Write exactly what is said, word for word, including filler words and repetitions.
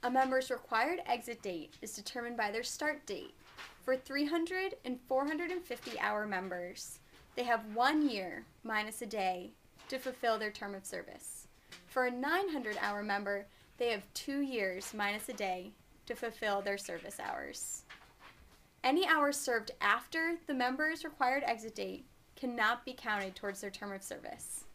A member's required exit date is determined by their start date. For three hundred and four hundred fifty hour members, they have one year minus a day to fulfill their term of service. For a nine hundred hour member, they have two years minus a day to fulfill their service hours. Any hours served after the member's required exit date cannot be counted towards their term of service.